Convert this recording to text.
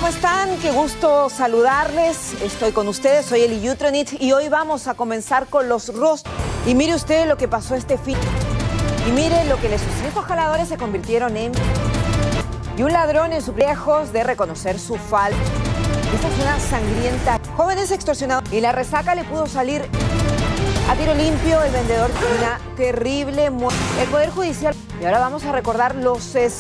están? Qué gusto saludarles. Estoy con ustedes, soy Eli Jutronit y hoy vamos a comenzar con los rostros. Y mire usted lo que pasó este fin. Y mire lo que les sucedió. Estos jaladores se convirtieron en... Y un ladrón en sus lejos de reconocer su falta. Esta es una sangrienta. Jóvenes extorsionados. Y la resaca le pudo salir a tiro limpio. El vendedor tiene una terrible muerte. El Poder Judicial. Y ahora vamos a recordar los